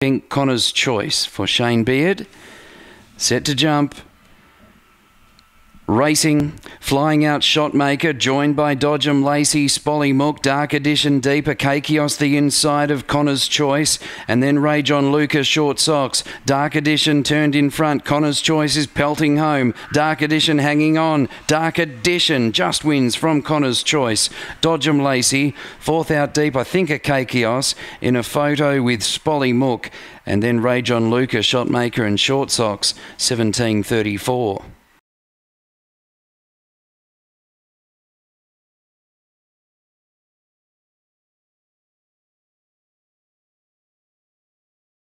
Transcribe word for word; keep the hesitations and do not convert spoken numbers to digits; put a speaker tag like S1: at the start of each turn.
S1: Pink Connor's Choice for Shane Beard. Set to jump. Racing, flying out Shotmaker, joined by Dodgem Lacey, Spolly Mook, Dark Edition deeper, Kakios the inside of Connor's Choice, and then Rage on Lucas, Short Socks. Dark Edition turned in front, Connor's Choice is pelting home, Dark Edition hanging on, Dark Edition just wins from Connor's Choice. Dodgem Lacey, fourth out deep, I think a Kakios, in a photo with Spolly Mook, and then Rage on Lucas, Shotmaker and Short Socks, seventeen thirty-four.